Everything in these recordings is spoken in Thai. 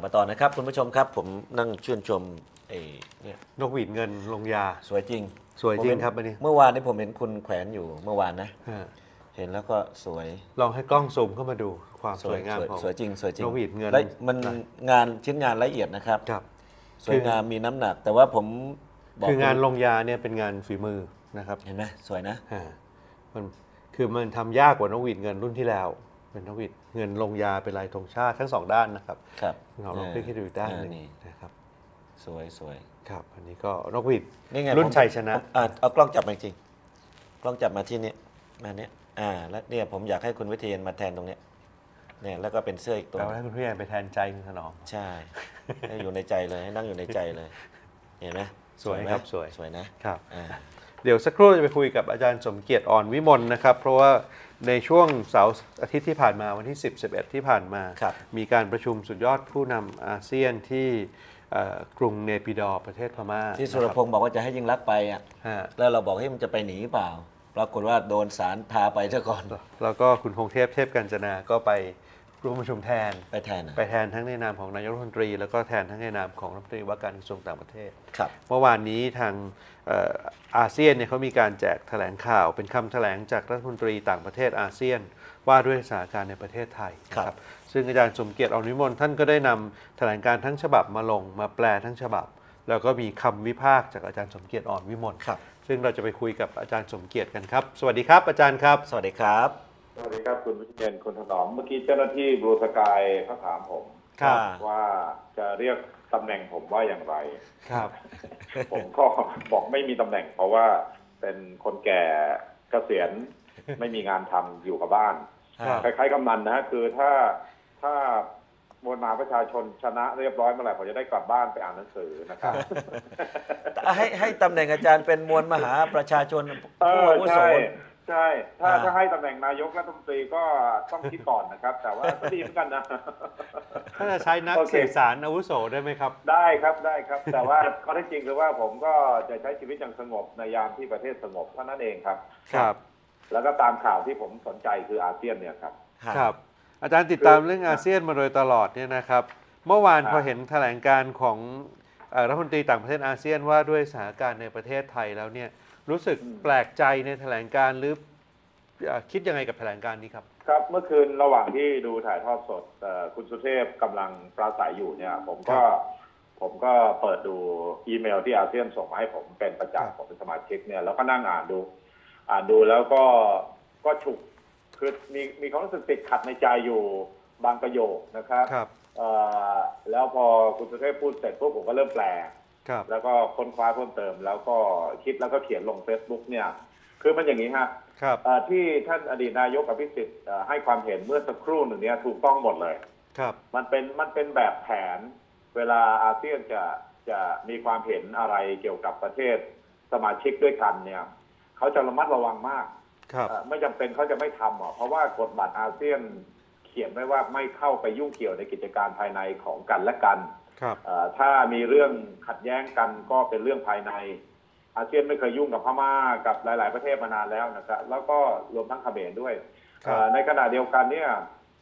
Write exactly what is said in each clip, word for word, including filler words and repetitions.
ลับมาต่อนะครับคุณผู้ชมครับผมนั่งชื่นชมไอ้เนี่ยนกหวีดเงินลงยาสวยจริงสวยจริงครับอันนี้เมื่อวานนี้ผมเห็นคุณแขวนอยู่เมื่อวานนะเห็นแล้วก็สวยลองให้กล้องซูมเข้ามาดูความสวยงามของสวยจริงสวยจริงนกหวีดเงินมันงานชิ้นงานละเอียดนะครับครับสวยงามมีน้ำหนักแต่ว่าผมคืองานลงยาเนี่ยเป็นงานฝีมือนะครับเห็นไหมสวยนะมันคือมันทำยากกว่านกหวีดเงินรุ่นที่แล้วเป็นนกหวีดเงินลงยาเป็นลายธงชาติทั้งสองด้านนะครับครับเราลองคลิกให้ดูด้านหนึ่งนะครับสวยสวยครับอันนี้ก็นกหวีดรุ่นชัยชนะเอากล้องจับมาจริงกล้องจับมาที่นี้มาเนี้ยอ่าแล้วเนี่ยผมอยากให้คุณวิเทียนมาแทนตรงเนี้ยเนี่ยแล้วก็เป็นเสื้ออีกตัวเราให้คุณพี่แอนไปแทนใจคุณถนอมใช่ให้อยู่ในใจเลยให้นั่งอยู่ในใจเลยเห็นไหมสวยครับสวยสวยนะครับเดี๋ยวสักครู่จะไปคุยกับอาจารย์สมเกียรติอ่อนวิมลนะครับเพราะว่าในช่วงเสาร์อาทิตย์ที่ผ่านมาวันที่สิบ สิบเอ็ดที่ผ่านมามีการประชุมสุดยอดผู้นำอาเซียนที่กรุงเนปิดอร์ประเทศพม่าที่สุรพงศ์บอกว่าจะให้ยิ่งรักไปอ่ะแล้วเราบอกให้มันจะไปหนีเปล่าปรากฏว่าโดนศาลพาไปซะก่อนแล้วก็คุณพงษ์เทพเทพกัญจนาก็ไปร่วมประชุมแทนไปแทนไปแทนทั้งในนามของนายกรัฐมนตรีแล้วก็แทนทั้งในนามของรัฐมนตรีว่าการกระทรวงต่างประเทศครับเมื่อวานนี้ทางอาเซียนเนี่ยเขามีการแจกแถลงข่าวเป็นคำแถลงจากรัฐมนตรีต่างประเทศอาเซียนว่าด้วยสถานการณ์ในประเทศไทยครับซึ่งอาจารย์สมเกียรติอ่อนวิมลท่านก็ได้นำแถลงการทั้งฉบับมาลงมาแปลทั้งฉบับแล้วก็มีคำวิพากษ์จากอาจารย์สมเกียรติอ่อนวิมลซึ่งเราจะไปคุยกับอาจารย์สมเกียรติกันครับสวัสดีครับอาจารย์ครับสวัสดีครับสวัสดีครับคุณวิเชียรคุณถนอมเมื่อกี้เจ้าหน้าที่บลูสกายเขาถามผมว่าจะเรียกตำแหน่งผมว่าอย่างไรครับผมก็บอกไม่มีตำแหน่งเพราะว่าเป็นคนแก่เกษียณไม่มีงานทำอยู่กับบ้านคล้ายๆกำนันนะคือถ้าถ้ามวลมหาประชาชนชนะเรียบร้อยเมื่อไหร่ผมจะได้กลับบ้านไปอ่านหนังสือนะครับให้ให้ตำแหน่งอาจารย์เป็นมวลมหาประชาชนผู้อาวุโสใช่ถ้าถ้าให้ตำแหน่งนายกรัฐมนตรีก็ต้องคิดก่อนนะครับแต่ว่าก็ดีเหมือนกันนะถ้าจะใช้นักสื่อสารอาวุโสได้ไหมครับได้ครับได้ครับแต่ว่าข้อเท็จจริงคือว่าผมก็จะใช้ชีวิตอย่างสงบในยามที่ประเทศสงบเท่านั้นเองครับครับแล้วก็ตามข่าวที่ผมสนใจคืออาเซียนเนี่ยครับครับอาจารย์ติดตามเรื่องอาเซียนมาโดยตลอดเนี่ยนะครับเมื่อวานพอเห็นแถลงการของรัฐมนตรีต่างประเทศอาเซียนว่าด้วยสถานการณ์ในประเทศไทยแล้วเนี่ยรู้สึกแปลกใจในแถลงการหรือคิดยังไงกับแถลงการนี้ครับครับเมื่อคืนระหว่างที่ดูถ่ายทอดสดคุณสุเทพกำลังปราศัยอยู่เนี่ยผมก็ผมก็เปิดดูอีเมลที่อาเซียนส่งมาให้ผมเป็นประจำผมเป็นสมาชิกเนี่ยแล้วก็นั่งอ่านดูอ่านดูแล้วก็ก็ฉุกคือมีมีความรู้สึกติดขัดในใจอยู่บางประโยคนะครับแล้วพอคุณสุเทพพูดเสร็จพวกผมก็เริ่มแปลแล้วก็ค้นคว้าเพิ่มเติมแล้วก็คิดแล้วก็เขียนลง Facebook เนี่ยคือมันอย่างนี้ฮะที่ท่านอดีตนายกอภิสิทธิ์ให้ความเห็นเมื่อสักครู่หนึ่งนี้ถูกต้องหมดเลยครับมันเป็นมันเป็นแบบแผนเวลาอาเซียนจะจะมีความเห็นอะไรเกี่ยวกับประเทศสมาชิกด้วยกันเนี่ยเขาจะระมัดระวังมากไม่จำเป็นเขาจะไม่ทำหรอกเพราะว่ากฎบัตรอาเซียนเขียนไว้ว่าไม่เข้าไปยุ่งเกี่ยวในกิจการภายในของกันและกันถ้ามีเรื่องขัดแย้งกันก็เป็นเรื่องภายในอาเซียนไม่เคยยุ่งกับพม่ากับหลายๆประเทศมานานแล้วนะครับแล้วก็รวมทั้งเขมรด้วยในขณะเดียวกันเนี่ย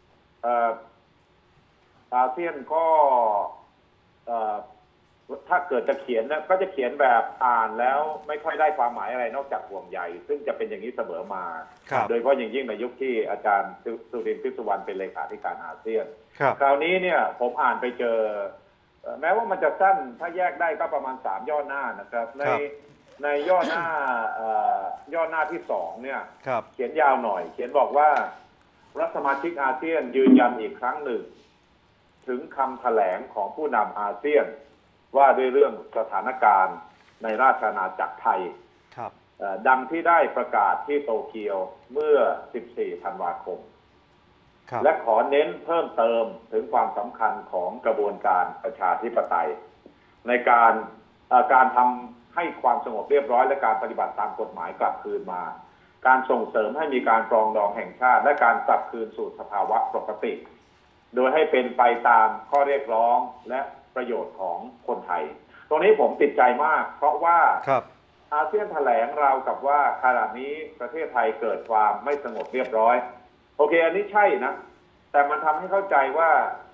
อาเซียนก็ถ้าเกิดจะเขียนนะก็จะเขียนแบบอ่านแล้วไม่ค่อยได้ความหมายอะไรนอกจากห่วงใยซึ่งจะเป็นอย่างนี้เสมอมาโดยเฉพาะอย่างยิ่งในยุคที่อาจารย์สุรินทร์พิสุวรรณเป็นเลขาธิการอาเซียนคราวนี้เนี่ยผมอ่านไปเจอแม้ว่ามันจะสั้นถ้าแยกได้ก็ประมาณสามย่อหน้านะครับในในย่อหน้าย่อหน้าที่สองเนี่ยเขียนยาวหน่อยเขียนบอกว่ารัฐสมาชิกอาเซียนยืนยันอีกครั้งหนึ่งถึงคำแถลงของผู้นำอาเซียนว่าด้วยเรื่องสถานการณ์ในราชอาณาจักรไทยดังที่ได้ประกาศที่โตเกียวเมื่อสิบสี่ธันวาคมและขอเน้นเพิ่มเติมถึงความสำคัญของกระบวนการประชาธิปไตยในการการทำให้ความสงบเรียบร้อยและการปฏิบัติตามกฎหมายกลับคืนมาการส่งเสริมให้มีการปรองดองแห่งชาติและการกลับคืนสู่สภาวะปกติโดยให้เป็นไปตามข้อเรียกร้องและประโยชน์ของคนไทยตรงนี้ผมติดใจมากเพราะว่าอาเซียนแถลงราวกับว่าขณะนี้ประเทศไทยเกิดความไม่สงบเรียบร้อยโอเคอันนี้ใช่นะแต่มันทำให้เข้าใจว่า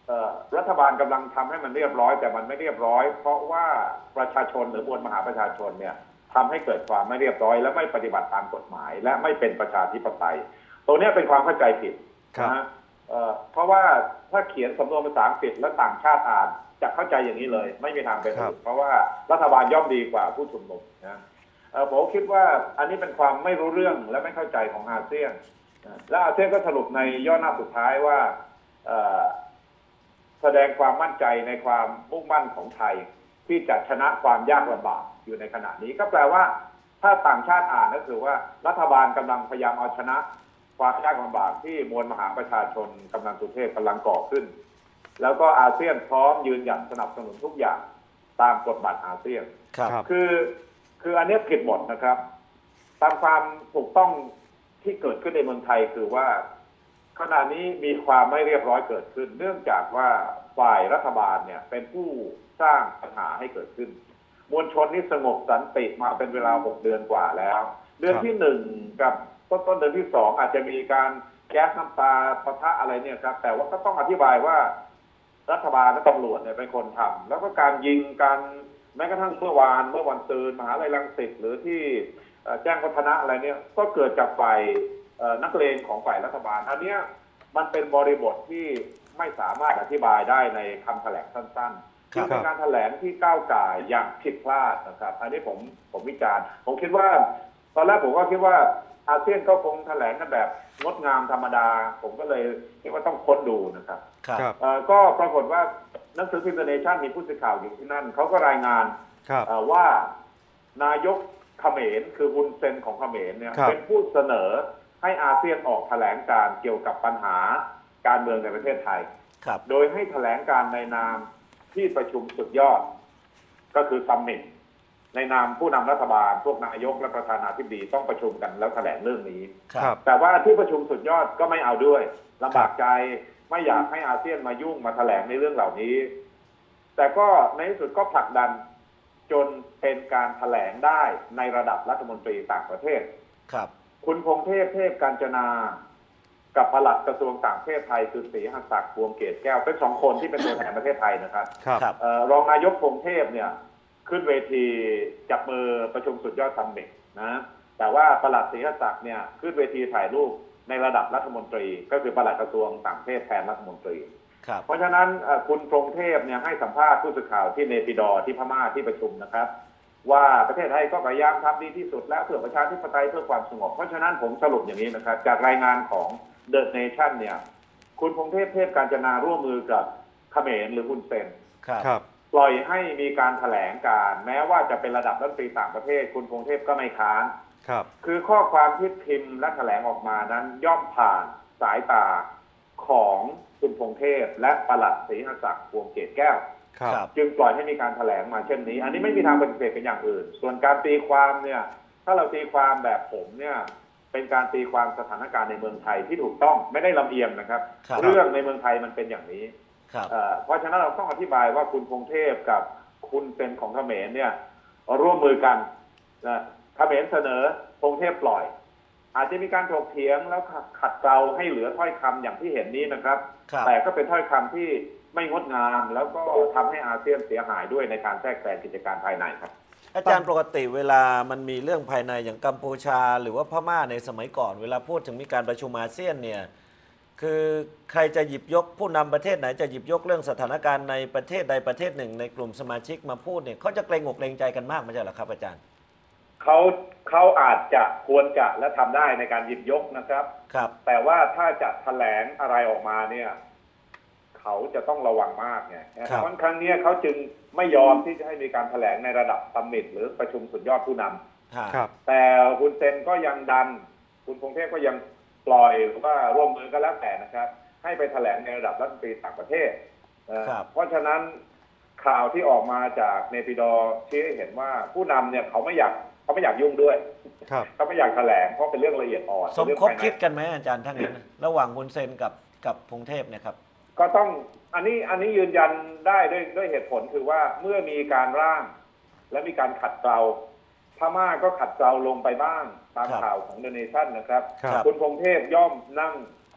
เอ่อรัฐบาลกำลังทำให้มันเรียบร้อยแต่มันไม่เรียบร้อย เพราะว่าประชาชนหรือมวลมหาประชาชนเนี่ยทำให้เกิดความไม่เรียบร้อยและไม่ปฏิบัติตามกฎหมาย และไม่เป็นประชาธิปไตยตรงนี้เป็นความเข้าใจผิดนะฮะเอ่อเพราะว่าถ้าเขียนสำนวนภาษาอังกฤษและต่างชาติอ่านจะเข้าใจอย่างนี้เลยไม่มีทางเป็นไปได้เพราะว่ารัฐบาลย่อมดีกว่าผู้ชุมนุมนะเอ่อผมคิดว่าอันนี้เป็นความไม่รู้เรื่องและไม่เข้าใจของอาเซียนและอาเซียนก็สรุปในย่อหน้าสุดท้ายว่าเอ่อแสดงความมั่นใจในความมุ่งมั่นของไทยที่จะชนะความยากลำบากอยู่ในขณะนี้ก็แปลว่าถ้าต่างชาติอ่านก็คือว่ารัฐบาลกำลังพยายามเอาชนะความยากลำบากที่มวลมหาประชาชนกำลังสุเทพกำลังก่อขึ้นแล้วก็อาเซียนพร้อมยืนหยัดสนับสนุนทุกอย่างตามกฎบัตรอาเซียนครับคือคืออันนี้ผิดหมดนะครับตามความถูกต้องที่เกิดขึ้นในเมืองไทยคือว่าขณะนี้มีความไม่เรียบร้อยเกิดขึ้น เนื่องจากว่าฝ่ายรัฐบาลเนี่ยเป็นผู้สร้างปัญหาให้เกิดขึ้นมวลชนนี่สงบสันติมาเป็นเวลาหกเดือนกว่าแล้ว เดือนที่หนึ่งกับต้นต้นเดือนที่สองอาจจะมีการแก๊สน้ำตาปะทะอะไรเนี่ยครับแต่ว่าก็ต้องอธิบายว่ารัฐบาลและตำรวจเนี่ยเป็นคนทำแล้วก็การยิงการแม้กระทั่งเมื่อวานเมื่อวันซืนมหาลัยรังสิตหรือที่แจ้งวัฒนะอะไรเนี่ยก็เกิดจากฝ่ายนักเลงของฝ่ายรัฐบาลอันเนี้ยมันเป็นบริบทที่ไม่สามารถอธิบายได้ในคำแถลงสั้นๆคือเป็นการแถลงที่ก้าวก่ายอย่างผิดพลาดนะครับอันนี้ผมผมวิจารณ์ผมคิดว่าตอนแรกผมก็คิดว่าอาเซียนก็คงแถลงกันแบบงดงามธรรมดาผมก็เลยคิดว่าต้องค้นดูนะครับก็ปรากฏว่าหนังสือพิมพ์เนชั่นมีผู้สื่อข่าวอยู่ที่นั่นเขาก็รายงานว่านายกเขมรคือฮุนเซนของเขมรเนี่ยเป็นผู้เสนอให้อาเซียนออกแถลงการเกี่ยวกับปัญหาการเมืองในประเทศไทยโดยให้แถลงการในนามที่ประชุมสุดยอดก็คือซัมมิตในนามผู้นำรัฐบาลพวกนายกและประธานาธิบดีต้องประชุมกันแล้วแถลงเรื่องนี้แต่ว่าที่ประชุมสุดยอดก็ไม่เอาด้วยลำบากใจไม่อยากให้อาเซียนมายุ่งมาแถลงในเรื่องเหล่านี้แต่ก็ในที่สุดก็ผลักดันจนเป็นการแถลงได้ในระดับรัฐมนตรีต่างประเทศครับคุณพงเทพเทพกาญจนากับปลัดกระทรวงต่างประเทศไทยคือศรีหัสศักดิ์พวงเกตแก้วเป็นสองคนที่เป็นตัวแทนประเทศไทยนะครับรองนายกพงเทพเนี่ยขึ้นเวทีจับมือประชุมสุดยอดซัมมิตนะแต่ว่าปลัดศรีหัสศักดิ์เนี่ยขึ้นเวทีถ่ายรูปในระดับรัฐมนตรีก็คือปลัดกระทรวงต่างประเทศแทนรัฐมนตรีเพราะฉะนั้นคุณพงเทพเนี่ยให้สัมภาษณ์ผู้สื่อข่าวที่เนปิดอร์ที่พม่าที่ประชุมนะครับว่าประเทศไทยก็พยายามทำดีที่สุดและเพื่อประชาธิปไตยเพื่อความสงบเพราะฉะนั้นผมสรุปอย่างนี้นะครับจากรายงานของเดอะเนชั่นเนี่ยคุณพงเทพเทพกาญจนาร่วมมือกับเขมรหรือฮุนเซนครับปล่อยให้มีการแถลงการแม้ว่าจะเป็นระดับรัฐมนตรีต่างประเทศคุณพงเทพก็ไม่ค้านครับคือข้อความที่พิมพ์และแถลงออกมานั้นย่อมผ่านสายตาของคุณพงเทพและปลัดศรีหัสศักดิ์พวงเกตแก้วจึงปล่อยให้มีการแถลงมาเช่นนี้อันนี้ไม่มีทางปฏิเสธเป็นอย่างอื่นส่วนการตีความเนี่ยถ้าเราตีความแบบผมเนี่ยเป็นการตีความสถานการณ์ในเมืองไทยที่ถูกต้องไม่ได้ลำเอียงนะครับเรื่องในเมืองไทยมันเป็นอย่างนี้เพราะฉะนั้นเราต้องอธิบายว่าคุณพงเทพกับคุณเซนของเขมรเนี่ยร่วมมือกันนะเขมรเสนอพงเทพปล่อยอาจจะมีการถกเถียงแล้วขัดเกลาให้เหลือถ้อยคำอย่างที่เห็นนี้นะครับแต่ก็เป็นถ้อยคำที่ไม่งดงามแล้วก็ทำให้อาเซียนเสียหายด้วยในการแทรกแซงกิจการภายในครับอาจารย์ปกติเวลามันมีเรื่องภายในอย่างกัมพูชาหรือว่าพม่าในสมัยก่อนเวลาพูดถึงมีการประชุมอาเซียนเนี่ยคือใครจะหยิบยกผู้นำประเทศไหนจะหยิบยกเรื่องสถานการณ์ในประเทศใดประเทศหนึ่งในกลุ่มสมาชิกมาพูดเนี่ยเขาจะเกรงอกเกรงใจกันมากไม่ใช่หรอครับอาจารย์เขาเขาอาจจะควรจะและทำได้ในการหยิบยกนะครับครับแต่ว่าถ้าจะแถลงอะไรออกมาเนี่ยเขาจะต้องระวังมากไงเพราะครั้งนี้เขาจึงไม่ยอมที่จะให้มีการแถลงในระดับซัมมิตหรือประชุมสุดยอดผู้นำแต่คุณเซนก็ยังดันคุณพงเทพก็ยังปล่อยหรือว่าร่วมมือก็แล้วแต่นะครับให้ไปแถลงในระดับรัฐมนตรีต่างประเทศเพราะฉะนั้นข่าวที่ออกมาจากเนปิดอร์ชี้ให้เห็นว่าผู้นำเนี่ยเขาไม่อยากเขาไม่อยากยุ่งด้วยเขาไม่อยากแถลงเพราะเป็นเรื่องละเอียดอ่อนสมคบคิดกันไหมอาจารย์ทั้งนั้นระหว่างฮุนเซนกับกับพงเทพเนี่ยครับก็ต้องอันนี้อันนี้ยืนยันได้ด้วยด้วยเหตุผลคือว่าเมื่อมีการร่างและมีการขัดเกลาพม่าก็ขัดเกลาลงไปบ้างตามข่าวของเดอะเนชั่นนะครับคุณพงเทพย่อมนั่ง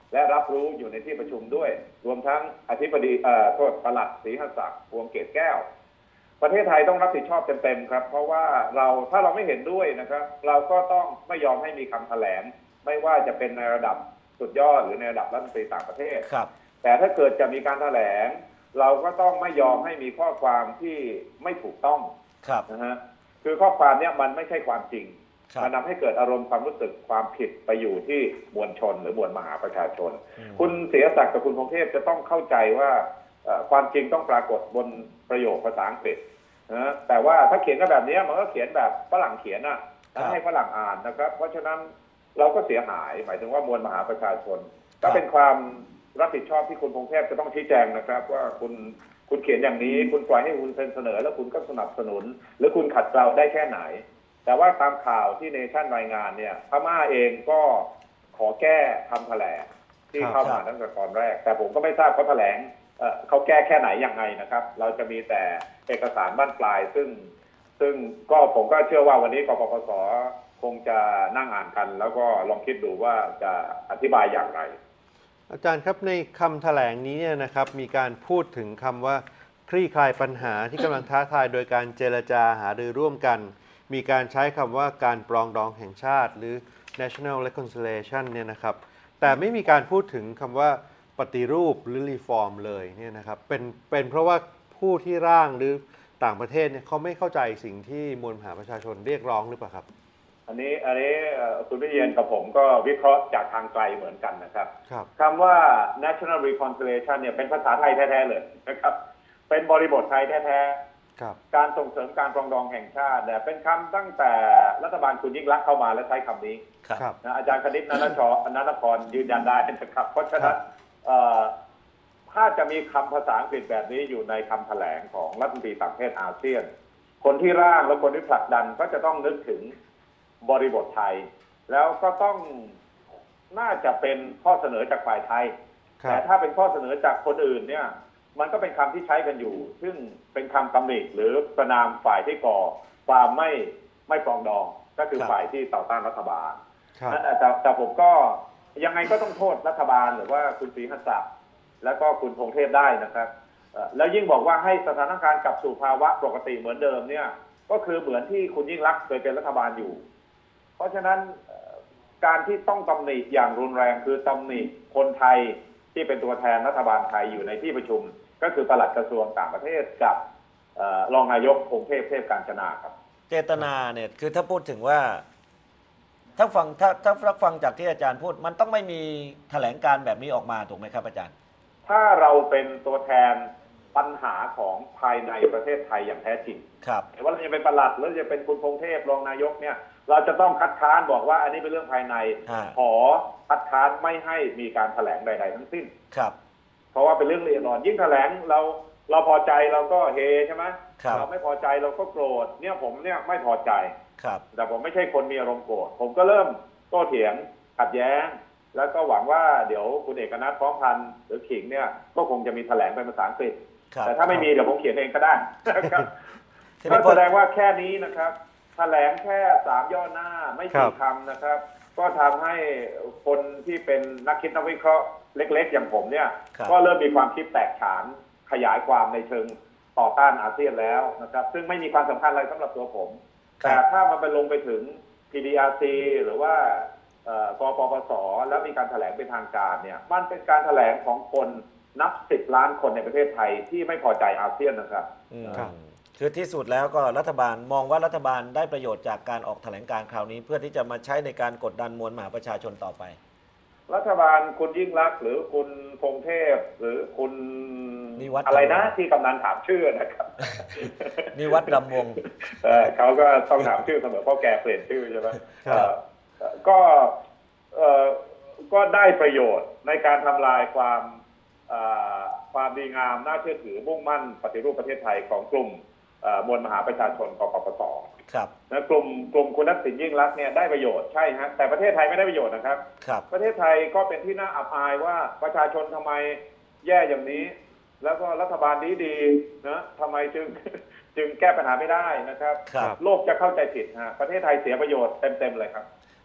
และรับรู้อยู่ในที่ประชุมด้วย รวมทั้งอธิบดีเอ่อโทษปลัดศรีหศักดิ์พวงเกตแก้วประเทศไทยต้องรับผิดชอบเต็มๆครับเพราะว่าเราถ้าเราไม่เห็นด้วยนะครับเราก็ต้องไม่ยอมให้มีคำแถลงไม่ว่าจะเป็นในระดับสุดยอดหรือในระดับรัฐมนตรีต่างประเทศครับแต่ถ้าเกิดจะมีการแถลงเราก็ต้องไม่ยอมให้มีข้อความที่ไม่ถูกต้องครับนะฮะคือข้อความเนี้ยมันไม่ใช่ความจริงครับมันทำให้เกิดอารมณ์ความรู้สึกความผิดไปอยู่ที่มวลชนหรือมวลมหาประชาชนคุณเสียศักดิ์กับคุณพงเทพจะต้องเข้าใจว่าเอ่อความจริงต้องปรากฏบนประโยคภาษาอังกฤษนะแต่ว่าถ้าเขียนกันแบบนี้มันก็เขียนแบบฝรั่งเขียนอ่ะให้ฝรั่งอ่านนะครับเพราะฉะนั้นเราก็เสียหายหมายถึงว่ามวลมหาประชาชนก็เป็นความรับผิดชอบที่คุณพงเทพจะต้องชี้แจงนะครับว่าคุณคุณเขียนอย่างนี้คุณปล่อยให้คุณเสนอแล้วคุณก็สนับสนุนหรือคุณขัดเกลาได้แค่ไหนแต่ว่าตามข่าวที่เนชั่นรายงานเนี่ยพม่าเองก็ขอแก้คำแถลงที่เข้ามาตั้งแต่ตอนแรกแต่ผมก็ไม่ทราบเขาแถลงเอ่อเขาแก้แค่ไหนยังไงนะครับเราจะมีแต่เอกสารบ้านปลายซึ่งซึ่งก็ผมก็เชื่อว่าวันนี้กปปสคงจะนั่งอ่านกันแล้วก็ลองคิดดูว่าจะอธิบายอย่างไรอาจารย์ครับในคำแถลงนี้เนี่ยนะครับมีการพูดถึงคำว่าคลี่คลายปัญหาที่กำลังท้าทายโดยการเจรจาหารือร่วมกันมีการใช้คำว่าการปรองดองแห่งชาติหรือ national reconciliation เนี่ยนะครับแต่ไม่มีการพูดถึงคำว่าปฏิรูปหรือ reform เลยเนี่ยนะครับเป็นเป็นเพราะว่าผู้ที่ร่างหรือต่างประเทศเนี่ยเขาไม่เข้าใจสิ่งที่มวลมหาประชาชนเรียกร้องหรือเปล่าครับอันนี้อันนี้คุณวิเชียรกับผมก็วิเคราะห์จากทางไกลเหมือนกันนะครับครับคำว่า national reconciliation เนี่ยเป็นภาษาไทยแท้ๆเลยนะครับเป็นบริบทไทยแท้ๆการส่งเสริมการปรองดองแห่งชาติเนี่ยเป็นคำตั้งแต่รัฐบาลคุณยิ่งลักษณ์เข้ามาและใช้คำนี้นะอาจารย์คณิตนันทชนันทพรยืนยันได้นะครับเพราะฉะนั้นถ้าจะมีคำภาษาอังกฤษแบบนี้อยู่ในคำแถลงของรัฐมนตรีต่างประเทศอาเซียนคนที่ร่างและคนที่ผลักดันก็จะต้องนึกถึงบริบทไทยแล้วก็ต้องน่าจะเป็นข้อเสนอจากฝ่ายไทยแต่ถ้าเป็นข้อเสนอจากคนอื่นเนี่ยมันก็เป็นคำที่ใช้กันอยู่ซึ่งเป็นคำตำหนิหรือประนามฝ่ายที่ก่อความไม่ไม่ปรองดองก็คือฝ่ายที่ต่อต้านรัฐบาลนั่นแต่แต่ผมก็ยังไงก็ต้องโทษรัฐบาลหรือว่าคุณศรีหศักดิ์แล้วก็คุณพงเทพได้นะครับแล้วยิ่งบอกว่าให้สถานการณ์กลับสู่ภาวะปกติเหมือนเดิมเนี่ยก็คือเหมือนที่คุณยิ่งลักษณ์เคยเป็นรัฐบาลอยู่เพราะฉะนั้นการที่ต้องตำหนิอย่างรุนแรงคือตำหนิคนไทยที่เป็นตัวแทนรัฐบาลไทยอยู่ในที่ประชุมก็คือปลัดกระทรวงต่างประเทศกับรองนายกพงเทพเทพกาญจนาครับเจตนาเนี่ยคือถ้าพูดถึงว่าถ้าฟังถ้าถ้าฟังจากที่อาจารย์พูดมันต้องไม่มีแถลงการแบบนี้ออกมาถูกไหมครับอาจารย์ถ้าเราเป็นตัวแทนปัญหาของภายในประเทศไทยอย่างแท้จริงครับว่าเราจะเป็นปลัดหรือจะเป็นคุณพงเทพรองนายกเนี่ยเราจะต้องคัดค้านบอกว่าอันนี้เป็นเรื่องภายในขอคัดค้านไม่ให้มีการแถลงใดๆทั้งสิ้นครับเพราะว่าเป็นเรื่องละเอียดอ่อนยิ่งแถลงเราเราพอใจเราก็เฮใช่ไหมเราไม่พอใจเราก็โกรธเนี่ยผมเนี่ยไม่พอใจครับแต่ผมไม่ใช่คนมีอารมณ์โกรธผมก็เริ่มโต้เถียงขัดแย้งแล้วก็หวังว่าเดี๋ยวคุณเอกนัทพร้อมพันธ์หรือขิงเนี่ยก็คงจะมีแถลงเป็นภาษาอังกฤษแต่ถ้าไม่มีเดี๋ยวผมเขียนเองก็ได้ก็แสดงว่าแค่นี้นะครับแถลงแค่สามย่อหน้าไม่กี่คำนะครับก็ทำให้คนที่เป็นนักคิดนักวิเคราะห์เล็กๆอย่างผมเนี่ยก็เริ่มมีความคิดแตกฉานขยายความในเชิงต่อต้านอาเซียนแล้วนะครับซึ่งไม่มีความสำคัญอะไรสำหรับตัวผมแต่ถ้ามันไปลงไปถึง พี ดี อาร์ ซี หรือว่ากปปสแล้วมีการแถลงเป็นทางการเนี่ยมันเป็นการแถลงของคนนับสิบล้านคนในประเทศไทยที่ไม่พอใจอาเซียนนะครับคือที่สุดแล้วก็รัฐบาลมองว่ารัฐบาลได้ประโยชน์จากการออกแถลงการคราวนี้เพื่อที่จะมาใช้ในการกดดันมวลมหาประชาชนต่อไปรัฐบาลคุณยิ่งลักษณ์หรือคุณพงเทพหรือคุณอะไรนะที่กำนันถามชื่อนะครับนิวัฒน์ดำวงเขาก็ต้องถามชื่อเสมอเพราะแกเปลี่ยนชื่อใช่ไหมก็ก็ได้ประโยชน์ในการทำลายความความดีงามน่าเชื่อถือมุ่งมั่นปฏิรูปประเทศไทยของกลุ่มมวลมหาประชาชนกปปสครับนะกลุ่มกลุ่มคุณทักษิณยิ่งลักษณ์เนี่ยได้ประโยชน์ใช่ฮะแต่ประเทศไทยไม่ได้ประโยชน์นะครับครับประเทศไทยก็เป็นที่น่าอับอายว่าประชาชนทำไมแย่อย่างนี้แล้วก็รัฐบาลดีดีนะทำไมจึงจึงแก้ปัญหาไม่ได้นะครับโลกจะเข้าใจผิดฮะประเทศไทยเสียประโยชน์เต็มๆเลยครับ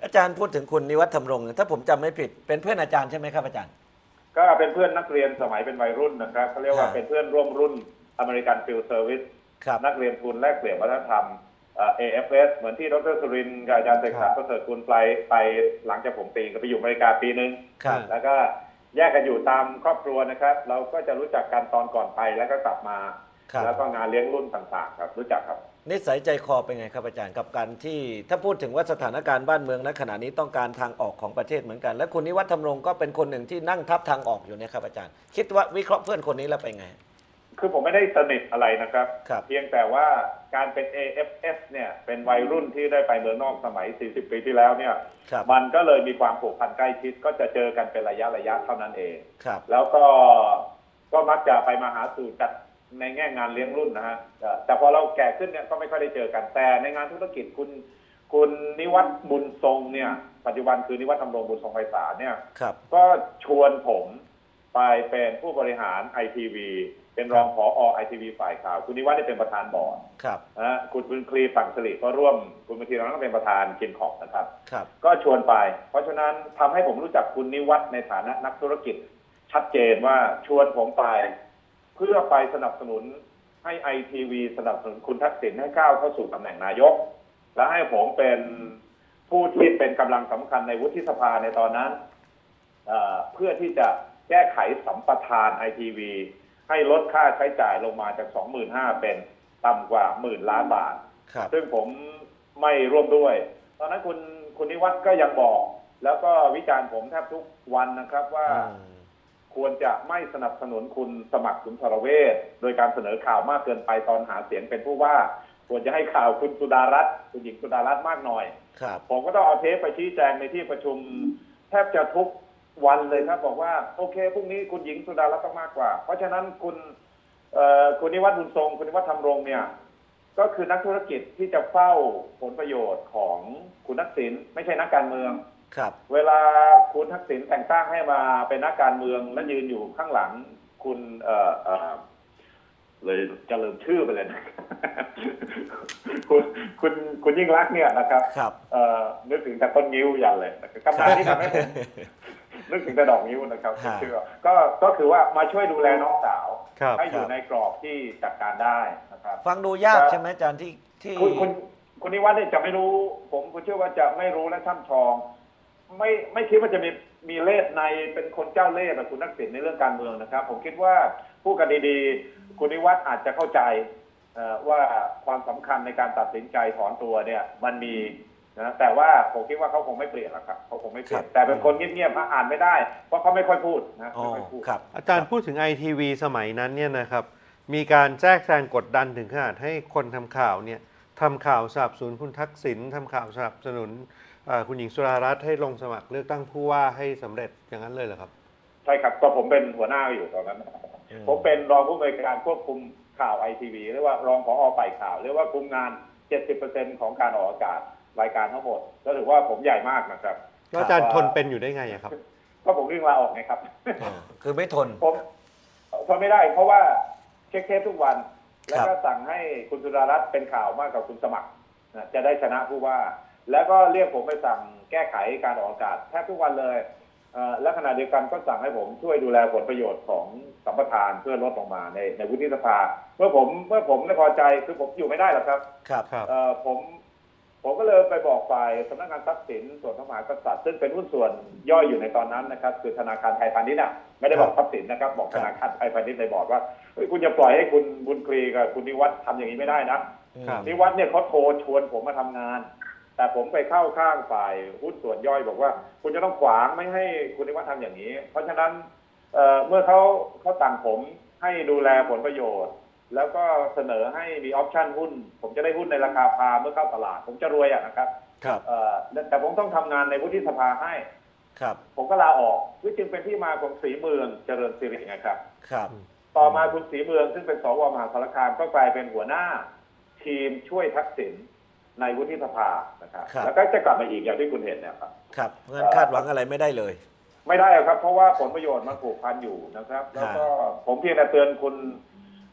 อาจารย์พูดถึงคุณนิวัฒน์ธรรมรงค์ถ้าผมจำไม่ผิดเป็นเพื่อนอาจารย์ใช่ไหมครับอาจารย์ก็เป็นเพื่อนนักเรียนสมัยเป็นวัยรุ่นนะครับเขาเรียกว่าเป็นเพื่อนร่วมรุ่นอเมริกันฟิลด์เซอร์วิสนักเรียนทุนแลกเปลี่ยนวัฒนธรรมเอ เอ เอฟ เอส เหมือนที่ดรสุรินทร์กับอาจารย์เสกสรรประเสริฐกุลไปไปหลังจากผมปีก็ไปอยู่อเมริกาปีนึงแล้วก็แยกกันอยู่ตามครอบครัวนะครับเราก็จะรู้จักกันตอนก่อนไปแล้วก็กลับมาแล้วก็งานเลี้ยงรุ่นต่างๆครับรู้จักครับนิสัยใจคอเป็นไงครับอาจารย์กับการที่ถ้าพูดถึงว่าสถานการณ์บ้านเมืองณขณะนี้ต้องการทางออกของประเทศเหมือนกันและคุณนิวัฒน์ธรรมรงค์ก็เป็นคนหนึ่งที่นั่งทับทางออกอยู่เนี่ยครับอาจารย์คิดว่าวิเคราะห์เพื่อนคนนี้แล้วเป็นไงคือผมไม่ได้สนิทอะไรนะครับเพียงแต่ว่าการเป็น เอ เอฟ เอส เนี่ยเป็นวัยรุ่นที่ได้ไปเมืองนอกสมัยสี่สิบปีที่แล้วเนี่ยมันก็เลยมีความผูกพันใกล้ชิดก็จะเจอกันเป็นระยะระยะเท่านั้นเองแล้วก็ก็มักจะไปมาหาสู่จัดในแง่งานเลี้ยงรุ่นนะฮะแต่พอเราแก่ขึ้นเนี่ยก็ไม่ค่อยได้เจอกันแต่ในงานธุรกิจคุณคุณนิวัฒน์บุญทรงเนี่ยปัจจุบันคือนิวัฒน์ธรรมรงค์บุญทรงไพศาลเนี่ยก็ชวนผมไปเป็นผู้บริหาร ไอ ที วี เป็นรองผอ ไอ ที วี ฝ่ายข่าวคุณนิวัฒน์ได้เป็นประธานบอร์ดนะคุณบุญคลีฝั่งสิริก็ร่วมคุณบุญคลีเราก็เป็นประธานคินของนะครับก็ชวนไปเพราะฉะนั้นทำให้ผมรู้จักคุณนิวัฒน์ในฐานะนักธุรกิจชัดเจนว่าชวนผมไปเพื่อไปสนับสนุนให้ ไอ ที วี สนับสนุนคุณทักษิณให้ก้าวเข้าสู่ตำแหน่งนายกและให้ผมเป็นผู้ที่เป็นกำลังสำคัญในวุฒิสภาในตอนนั้น เ, เพื่อที่จะแก้ไขสัมปทาน ไอ ที วี ให้ลดค่าใช้จ่ายลงมาจาก สองหมื่นห้าพัน เป็นต่ำกว่าหมื่นล้านบาทซึ่งผมไม่ร่วมด้วยตอนนั้นคุณคุณนิวัฒน์ก็ยังบอกแล้วก็วิจารณ์ผมแทบทุกวันนะครับว่าควรจะไม่สนับสนุนคุณสมัครสุนทรเวชโดยการเสนอข่าวมากเกินไปตอนหาเสียงเป็นผู้ว่าควรจะให้ข่าวคุณสุดารัตน์คุณหญิงสุดารัตน์มากหน่อยผมก็ต้องเอาเทปไปชี้แจงในที่ประชุมแทบจะทุกวันเลยครับบอกว่าโอเคพรุ่งนี้คุณหญิงสุดารัตน์ต้องมากกว่าเพราะฉะนั้นคุณคุณนิวัฒน์บุญทรงคุณนิวัฒน์ธรรมรงค์เนี่ยก็คือนักธุรกิจที่จะเฝ้าผลประโยชน์ของคุณทักษิณไม่ใช่นักการเมืองเวลาคุณทักษิณแต่งตั้งให้มาเป็นนักการเมืองและยืนอยู่ข้างหลังคุณเอ่อเอ่อเลยจะลืมชื่อไปเลยนะ คุณคุณคุณยิ่งรักษณ์เนี่ยนะครับเอ่อนึกถึงแต่ต้นงิ้วยันเลยกำลังที่ทำให้ผมนึกถึงแต่ดอกนิ้วนะครับชื่อก็ก็คือว่ามาช่วยดูแลน้องสาวให้อยู่ในกรอบที่จัดการได้นะครับฟังดูยากใช่ไหมอาจารย์ที่ที่คุณคุณคุณนิวัฒน์เนี่ยจะไม่รู้ผมคุณเชื่อว่าจะไม่รู้และช่ำชองไม่ไม่คิดว่าจะมีมีเล่ห์ในเป็นคนเจ้าเล่ห์แบบคุณทักษิณในเรื่องการเมืองนะครับผมคิดว่าพูดกันดีๆคุณนิวัฒน์อาจจะเข้าใจว่าความสำคัญในการตัดสินใจถอนตัวเนี่ยมันมีนะแต่ว่าผมคิดว่าเขาคงไม่เปลี่ยนหรอกครับเขาคงไม่เปลี่ยนแต่เป็นคนเงียบๆอ่านไม่ได้เพราะเขาไม่ค่อยพูดนะไม่ค่อยพูดอาจารย์พูดถึง ไอ ที วี สมัยนั้นเนี่ยนะครับมีการแทรกแซงกดดันถึงขนาดให้คนทำข่าวเนี่ยทำข่าวสนับสนุนคุณทักษิณทำข่าวสนับสนุนคุณหญิงสุดารัตน์ให้ลงสมัครเลือกตั้งผู้ว่าให้สำเร็จอย่างนั้นเลยเหรอครับใช่ครับก็ผมเป็นหัวหน้าอยู่ตอนนั้นผมเป็นรองผู้อำนวยการควบคุมข่าว ไอ ที วี เรียกว่ารองผอ.ฝ่ายข่าวเรียกว่าคุมงาน เจ็ดสิบเปอร์เซ็นต์ ของการออกอากาศรายการทั้งหมดก็ถือว่าผมใหญ่มากนะครับแล้วอาจารย์ทนเป็นอยู่ได้ไงครับก็ผมวิ่งลาออกไงครับคือไม่ทนผมทนไม่ได้เพราะว่าเช็คเทปทุกวันแล้วก็สั่งให้คุณสุดารัตน์เป็นข่าวมากกว่าคุณสมัครจะได้ชนะผู้ว่าแล้วก็เรียกผมไปสั่งแก้ไขการออกอากาศแทบทุกวันเลยและขณะเดียวกันก็สั่งให้ผมช่วยดูแลผลประโยชน์ของสัมปทานเพื่อลดลงมาในในวุฒิสภาเมื่อผมเมื่อผมไม่พอใจคือผมอยู่ไม่ได้หรอกครับครับผมผมก็เลยไปบอกฝ่ายสำนักงานทรัพย์สินส่วนพระมหากษัตริย์ซึ่งเป็นหุ้นส่วนย่อยอยู่ในตอนนั้นนะครับคือธนาคารไทยพาณิชย์อ่ะไม่ได้บอกทรัพย์สินนะครับบอกธนาคารไทยพาณิชย์ในบอร์ดว่าคุณอย่าปล่อยให้คุณบุญคลีกับคุณนิวัฒน์ทำอย่างนี้ไม่ได้นะนิวัฒน์เนี่ยเขาโทรชวนผมมาทำงานแต่ผมไปเข้าข้างฝ่ายหุ้นส่วนย่อยบอกว่าคุณจะต้องขวางไม่ให้คุณนิวัฒน์ทำอย่างนี้เพราะฉะนั้น เ, เมื่อเขาเขาสั่งผมให้ดูแลผลประโยชน์แล้วก็เสนอให้มีออปชั่นหุ้นผมจะได้หุ้นในราคาพาเมื่อเข้าตลาดผมจะรวยอ่ะนะครับครับแต่ผมต้องทำงานในวุฒิสภาให้ครับผมก็ลาออกวิจึงเป็นที่มาของศรีเมืองเจริญสิรินะครับครับต่อมาคุณศรีเมืองซึ่งเป็นสวมหาสารคามก็กลายเป็นหัวหน้าทีมช่วยทักษิณในวุฒิสภานะครับแล้วก็จะกลับมาอีกอย่างที่คุณเห็นเนี่ยครับครับงั้นคาดหวังอะไรไม่ได้เลยไม่ได้ครับเพราะว่าผลประโยชน์มันผูกพันอยู่นะครับแล้วก็ผมเพียงแต่เตือนคุณ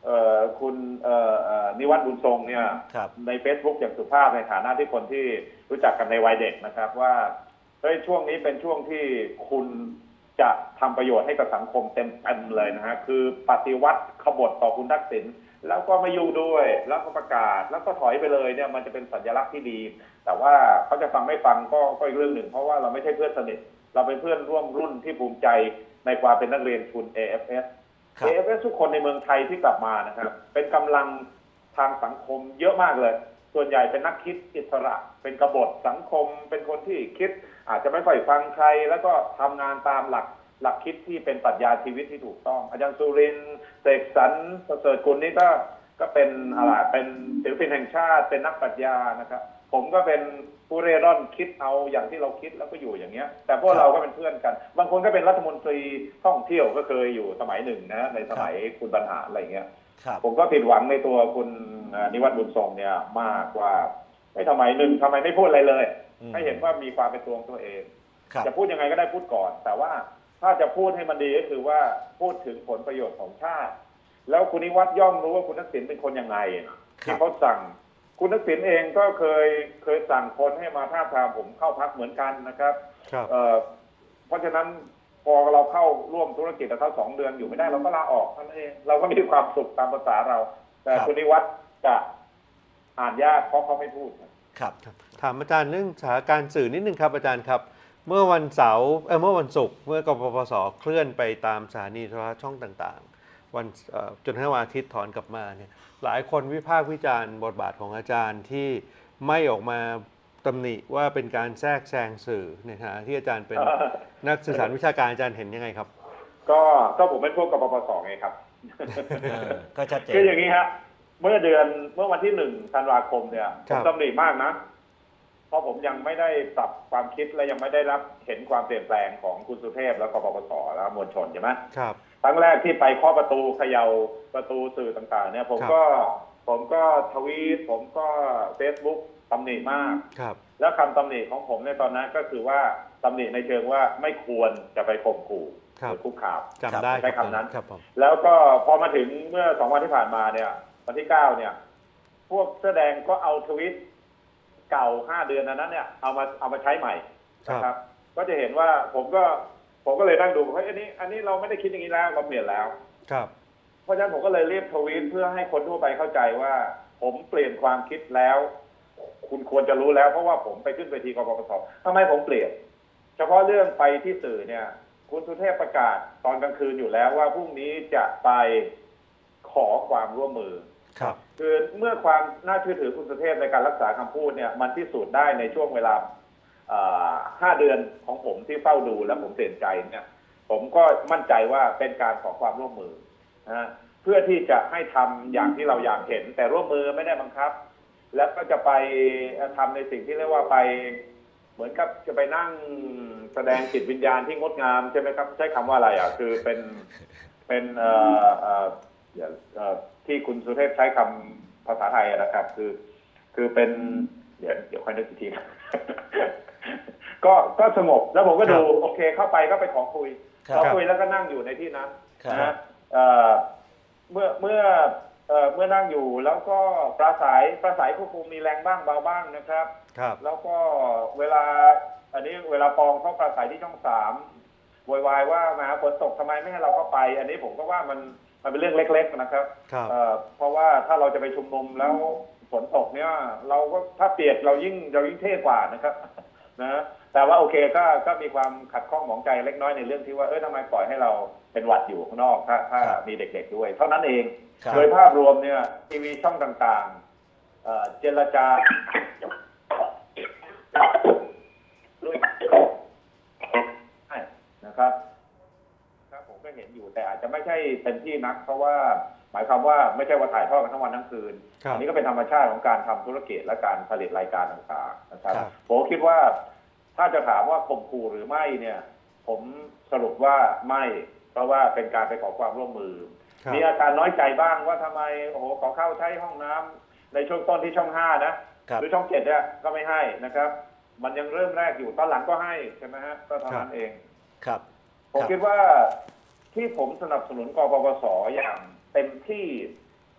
เอ่อคุณเอ่อเอ่อนิวัฒน์บุญทรงเนี่ยครับใน Facebook อย่างสุภาพในฐานะที่คนที่รู้จักกันในวัยเด็กนะครับว่าเฮ้ยช่วงนี้เป็นช่วงที่คุณจะทำประโยชน์ให้กับสังคมเต็มเต็มเลยนะฮะคือปฏิวัติขบฏต่อคุณทักษิณแล้วก็ไม่ยุ่งด้วยแล้วก็ประกาศแล้วก็ถอยไปเลยเนี่ยมันจะเป็นสัญลักษณ์ที่ดี แต่ว่าเขาจะฟังไม่ฟังก็ก็อีกเรื่องหนึ่งเพราะว่าเราไม่ใช่เพื่อนสนิทเราเป็นเพื่อนร่วมรุ่นที่ภูมิใจในความเป็นนักเรียนทุน เอ เอฟ เอสครับเอ เอฟ เอส ทุกคนในเมืองไทยที่กลับมานะครับเป็นกำลังทางสังคมเยอะมากเลย ส่วนใหญ่เป็นนักคิดอิสระ เป็นกบฏสังคม เป็นคนที่คิดอาจจะไม่ค่อยฟังใคร แล้วก็ทำงานตามหลักหลักคิดที่เป็นปรัชญาชีวิตที่ถูกต้อง อาจารย์สุรินทร์เสกสรรประเสริฐกุลนี่ก็ก็เป็นอะไรเป็นศิลปินแห่งชาติเป็นนักปรัชญานะครับผมก็เป็นผู้เร่ร่อนคิดเอาอย่างที่เราคิดแล้วก็อยู่อย่างเงี้ยแต่พวกเราก็เป็นเพื่อนกัน บางคนก็เป็นรัฐมนตรีท่องเที่ยวก็เคยอยู่สมัยหนึ่งนะในสมัยคุณบรรหารอะไรเงี้ยครับผมก็ผิดหวังในตัวคุณนิวัฒน์บุญทรงเนี่ยมากว่าไม่ทำไมหนึ่งทำไมไม่พูดอะไรเลยอืมให้เห็นว่ามีความเป็นตัวของตัวเองครับจะพูดยังไงก็ได้พูดก่อน แต่ว่าถ้าจะพูดให้มันดีก็คือว่าพูดถึงผลประโยชน์ของชาติ แล้วคุณนิวัฒน์ย่อมรู้ว่าคุณทักษิณเป็นคนยังไงที่เขาสั่งคุณทักษิณเองก็เคยเคยสั่งคนให้มาท้าบทามผมเข้าพักเหมือนกันนะครับครับเอ่อเพราะฉะนั้นพอเราเข้าร่วมธุรกิจกับเขาสองเดือนอยู่ไม่ได้เราก็ลาออกเท่านั้นเองเราก็มีความสุขตามภาษาเรา แต่ครับคุณนิวัฒน์จะอ่านยากเพราะเขาไม่พูดครับถามอาจารย์เรื่องสถานการณ์สื่อนิดนึงครับอาจารย์ครับ เมื่อวันเสาร์เออเมื่อวันศุกร์เมื่อกปปสเคลื่อนไปตามสถานีโทรทัศน์ช่องต่างๆ วันเอ่อจนถึงวันอาทิตย์ถอนกลับมาเนี่ยหลายคนวิพากษ์วิจารณ์บทบาทของอาจารย์ที่ไม่ออกมาตำหนิว่าเป็นการแทรกแซงสื่อในฐานะที่อาจารย์เป็น นักสื่อสารวิชาการอาจารย์เห็นยังไงครับก็ก็ผมเป็นพวกกปปสไงครับเออก็ชัดเจนคืออย่างนี้ฮะเมื่อเดือนเมื่อวันที่หนึ่งธันวาคมเนี่ยผครัมบตำหนิมากนะ เพราะผมยังไม่ได้ปรับความคิดและยังไม่ได้รับเห็นความเปลี่ยนแปลงของคุณสุเทพและกปปสและมวลชนใช่ไหมครับครั้งแรกที่ไปเคาะประตูเขย่าประตูสื่อต่างๆเนี่ยผมก็ผมก็ทวีตผมก็เฟซบุ๊กตำหนิมากครับแล้วคำตำหนิของผมในตอนนั้นก็คือว่าตำหนิในเชิงว่าไม่ควรจะไปข่มขู่ครัหบรือคุกคามจำได้ใช้คำนั้นครับผมแล้วก็พอมาถึงเมื่อสองวันที่ผ่านมาเนี่ยวันที่เก้าเนี่ย พวกเสื้อแดงก็เอาทวิตเก่าห้าเดือนนั้นเนี่ยเอามาเอามาใช้ใหม่นะครับ ก็จะเห็นว่าผมก็ผมก็เลยนั่งดูเฮ้ยอันนี้ อันนี้เราไม่ได้คิดอย่างนี้แล้วเราเปลี่ยนแล้วครับเพราะฉะนั้นผมก็เลยรีบทวีตเพื่อให้คนทั่วไปเข้าใจว่า ผมเปลี่ยนความคิดแล้ว คุณควรจะรู้แล้วเพราะว่าผมไปขึ้นเวทีกปปสทำไมผมเปลี่ยน เฉพาะเรื่องไปที่สื่อเนี่ย คุณสุเทพประกาศตอนกลางคืนอยู่แล้วว่าพรุ่งนี้จะไปขอความร่วมมือครับคือเมื่อความน่าเชื่อถือคุณสุเทพในการรักษาคำพูดเนี่ยมันพิสูจน์ได้ในช่วงเวลาห้าเดือนของผมที่เฝ้าดูและผมเปลี่ยนใจเนี่ยผมก็มั่นใจว่าเป็นการขอความร่วมมือนะเพื่อที่จะให้ทำอย่างที่เราอยากเห็น แต่ร่วมมือไม่ได้บังคับ แล้วก็จะไปทำในสิ่งที่เรียกว่าไปเหมือนกับจะไปนั่งแสดงจิตวิญญาณที่งดงามใช่ไหมครับใช้คำว่าอะไรอ่ะคือเป็นเป็นเอ่อเอ่อเอ่อที่คุณสุเทพใช้คำภาษาไทยนะครับ คือคือเป็นเดี๋ยวเดี๋ยวค่อยนึกอีกที ก็ก็สงบแล้วผมก็ดูโอเคเข้าไปก็ไปขอคุยครับขอคุยแล้วก็นั่งอยู่ในที่นั้นครับนะฮะเอ่อเมื่อเมื่อเอ่อเมื่อนั่งอยู่แล้วก็ปราศัยปราศัยก็คงมีแรงบ้างเบาบ้างนะครับครับแล้วก็เวลาอันนี้เวลาปองเข้าปราศัยที่ช่องสามโวยวายว่ามาฝนตกทำไมไม่ให้เราเข้าไป อันนี้ผมก็ว่ามันมันเป็นเรื่องเล็กๆนะครับครับเอ่อเพราะว่าถ้าเราจะไปชุมนุมแล้วฝนตกเนี่ย เราก็ถ้าเปียกเรายิ่งเรายิ่งเท่กว่านะครับ นะแต่ว่าโอเคก็ก็มีความขัดข้องหมองใจเล็กน้อยในเรื่องที่ว่าเออทำไมปล่อยให้เราเป็นหวัดอยู่ข้างนอกถ้าถ้ามีเด็กๆด้วย เท่านั้นเองครับโดยภาพรวมเนี่ยทีวีช่องต่างๆเอ่อเจรจานะครับครับผมก็เห็นอยู่แต่อาจจะไม่ใช่เต็มที่นัก เพราะว่าหมายความว่าไม่ใช่ว่าถ่ายทอดกันทั้งวันทั้งคืนครับอันี้ก็เป็นธรรมชาติของการทำธุรกิจและการผลิตรายการต่างๆนะครับครับผมคิดว่าถ้าจะถามว่าข่มขู่หรือไม่เนี่ย ผมสรุปว่าไม่เพราะว่าเป็นการไปขอความร่วมมือครับมีอาการน้อยใจบ้างว่าทำไมโอ้โหขอเข้าใช้ห้องน้ำในช่วงต้นที่ช่องห้านะครับ หรือช่องเจ็ดเนี่ยก็ไม่ให้นะครับ มันยังเริ่มแรกอยู่ตอนหลังก็ให้ใช่ไหมฮะก็เท่านั้นเองครับผมครับคิดว่าที่ผมสนับสนุนกปปสอย่างเต็มที่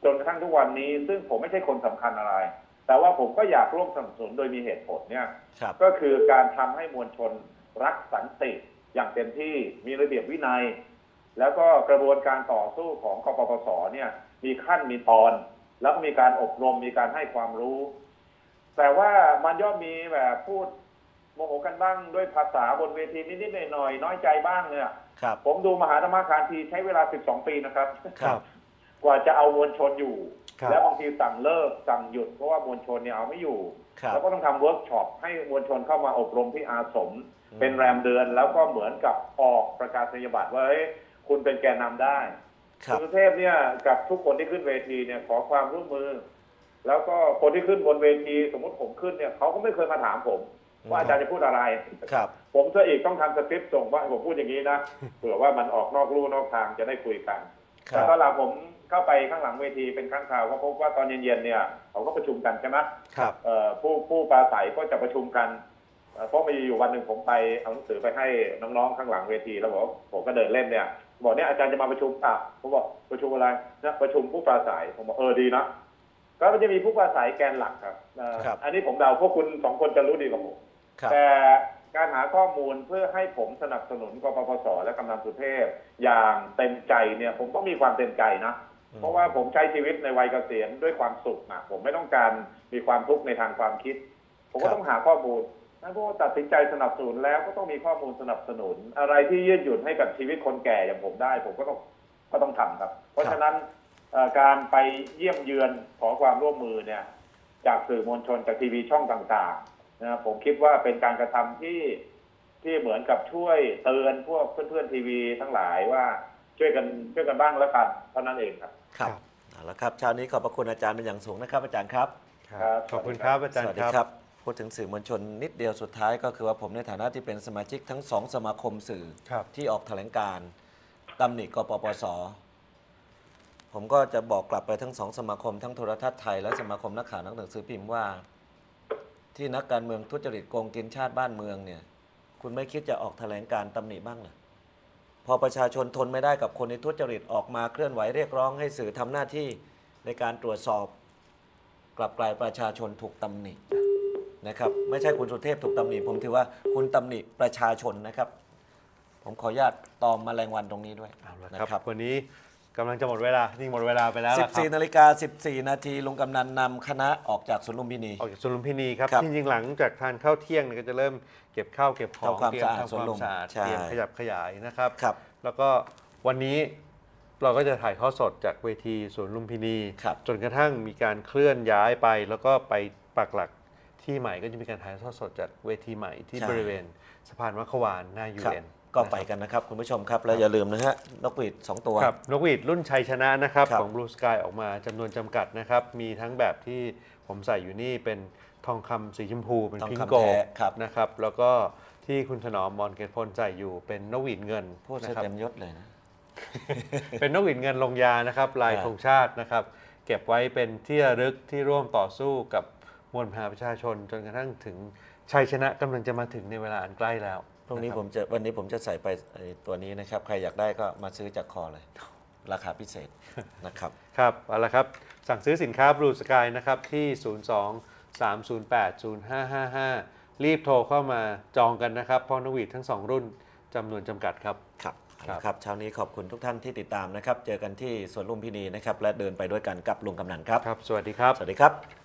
จนกระทั่งทุกวันนี้ซึ่งผมไม่ใช่คนสำคัญอะไร แต่ว่าผมก็อยากร่วมสนับสนุนโดยมีเหตุผลเนี่ยครับก็คือการทำให้มวลชนรักสันติอย่างเต็มที่มีระเบียบวินัย แล้วก็กระบวนการต่อสู้ของกปปสเนี่ยมีขั้นมีตอน แล้วก็มีการอบรมมีการให้ความรู้ แต่ว่ามันย่อมมีแบบพูดโมโหกันบ้างด้วยภาษาบนเวทีนิดๆหน่อยๆน้อยใจบ้างเนี่ยครับผมดูมหาธรรมคารทีใช้เวลาสิบสองปีนะครับครับกว่าจะเอามวลชนอยู่ครับแล้วบางทีสั่งเลิกสั่งหยุดเพราะว่ามวลชนเนี่ยเอาไม่อยู่ครับแล้วก็ต้องทำเวิร์กช็อปให้มวลชนเข้ามาอบรมที่อาสมอืมเป็นแรมเดือน แล้วก็เหมือนกับออกประกาศนียบัตรว่าเฮ้ยคุณเป็นแกนนำได้ครับณสุเทพเนี่ยกับทุกคนที่ขึ้นเวทีเนี่ยขอความร่วมมือ แล้วก็คนที่ขึ้นบนเวทีสมมติผมขึ้นเนี่ยเขาก็ไม่เคยมาถามผม ว่าอาจารย์จะพูดอะไรครับผมซะอีกต้องทำสคริปต์ส่งว่าให้ผมพูดอย่างนี้นะ เผื่อว่ามันออกนอกลู่นอกทางจะได้คุยกันครัแต่บตอนหลังผมเข้าไปข้างหลังเวทีเป็นครั้งคราวก็พบว่าตอนเย็นๆเนี่ยเขาก็ประชุมกันใช่ไหมครับเอ่อผู้ผู้ปราศัยก็จะประชุมกันเอ่อเพราะมีอยู่วันหนึ่งผมไปเอาหนังสือไปให้น้องๆข้างหลังเวทีแล้วบอกว่าผมก็เดินเล่นเนี่ยบอกเนี่ยอาจารย์จะมาประชุมอ่ะผมบอกประชุมอะไรนะประชุมผู้ปราศัยผมบอกเออดีนะก็มันจะมีผู้ปราศัยแกนหลักครับเอ่อครับอันนี้ผมเดาพวกคุณสองคนจะรู้ดีกว่าผมครับแต่การหาข้อมูลเพื่อให้ผมสนับสนุนกปปสและกำนันสุเทพอย่างเต็มใจเนี่ยผมต้องมีความเต็มใจนะอืมเพราะว่าผมใช้ชีวิตในวัยเกษียณด้วยความสุขนะผมไม่ต้องการมีความทุกข์ในทางความคิด ผมก็ต้องหาข้อมูลนั่นเพราะว่าตัดสินใจสนับสนุนแล้วก็ต้องมีข้อมูลสนับสนุน อะไรที่ยืดหยุ่นให้กับชีวิตคนแก่อย่างผมได้ ผมก็ต้องก็ต้องทำครับ เพราะฉะนั้นเอ่อการไปเยี่ยมเยือนขอความร่วมมือเนี่ยจากสื่อมวลชนจากทีวีช่องต่างๆนะครับผมคิดว่าเป็นการกระทำที่ที่เหมือนกับช่วยเตือนพวกเพื่อนๆทีวีทั้งหลายว่าช่วยกันช่วยกันบ้างแล้วกันเท่านั้นเองครับครับเอาละครับเช้านี้ขอบพระคุณอาจารย์เป็นอย่างสูงนะครับอาจารย์ครับครับขอบคุณครับอาจารสย์วัสดีครับครับ พูดถึงสื่อมวลชนนิดเดียวสุดท้ายก็คือว่าผมในฐานะที่เป็นสมาชิกทั้งสองสมาคมสื่อครับที่ออกแถลงการณ์ตำหนิกปปส ผมก็จะบอกกลับไปทั้งสองสมาคมทั้งโทรทัศน์ไทยและสมาคมนักข่าวนักหนังสือพิมพ์ว่า ที่นักการเมืองทุจริตโกงกินชาติบ้านเมืองเนี่ย คุณไม่คิดจะออกแถลงการณ์ตำหนิบ้างเหรอพอประชาชนทนไม่ได้กับคนที่ทุจริตออกมาเคลื่อนไหวเรียกร้องให้สื่อทำหน้าที่ในการตรวจสอบ กลับกลายประชาชนถูกตำหนินะครับไม่ใช่คุณสุเทพถูกตำหนิผมถือว่าคุณตำหนิประชาชนนะครับ ผมขออนุญาตตอมแมลงวันตรงนี้ด้วยเอาละนะครับวันนี้กำลังจะหมดเวลาจริงหมดเวลาไปแล้วล่ะครับสิบสี่นาฬิกาสิบสี่นาทีลุงกำนันนำคณะออกจากสวนลุมพินีออกจากสวนลุมพินีครับครับจริงๆหลังจากทานข้าวเที่ยงเนี่ยก็จะเริ่มเก็บข้าวเก็บของทำความเตรียมสะอาดทำสวนความลุมสะอาดใช่เตรียมขยับขยายนะครับครับแล้วก็วันนี้เราก็จะถ่ายทอดสดจากเวทีสวนลุมพินีครับจนกระทั่งมีการเคลื่อนย้ายไป แล้วก็ไปปักหลักที่ใหม่ก็จะมีการถ่ายทอดสดจากเวทีใหม่ที่ใช่บริเวณสะพานมัคควานหน้ายูครับเอ็นก็ไปกันนะครับคุณผู้ชมครับ แล้วอย่าลืมนะฮะนกหวีดสองตัวครับนกหวีดรุ่นชัยชนะนะครับครับของ Blue Sky ออกมาจำนวนจำกัดนะครับ มีทั้งแบบที่ผมใส่อยู่นี่เป็นทองคำสีชมพูเป็นทองพิงคำโกแท้ครับนะครับ แล้วก็ที่คุณถนอมมอนเกตพลใส่อยู่เป็นนกหวีดเงินพูดนะซะครับเต็มยศเลยนะเป็นนกหวีดเงินลงยานะครับ ลายครับธงชาตินะครับ เก็บไว้เป็นที่ระลึกที่ร่วมต่อสู้กับมวลมหาประชาชน จนกระทั่งถึงชัยชนะกำลังจะมาถึงในเวลาอันใกล้แล้วพรุ่งนี้ะคผบมจะวันนี้ผมจะใส่ไปไอ้ตัวนี้นะครับ ใครอยากได้ก็มาซื้อจากคอเลย ราคาพิเศษนะครับครับเอาละครับ สั่งซื้อสินค้า Blue Sky นะครับ ที่ ศูนย์ สอง สาม ศูนย์ แปด ศูนย์ ห้า ห้า ห้า รีบโทรเข้ามาจองกันนะครับเพราะนกหวีดทั้งสองรุ่นจำนวนจำกัดครับครับครับครับเช้านี้ขอบคุณทุกท่านที่ติดตามนะครับ เจอกันที่สวนลุมพินีนะครับ และเดินไปด้วยกันกับลุงกำนันครับครับ สวัสดีครับสวัสดีครับ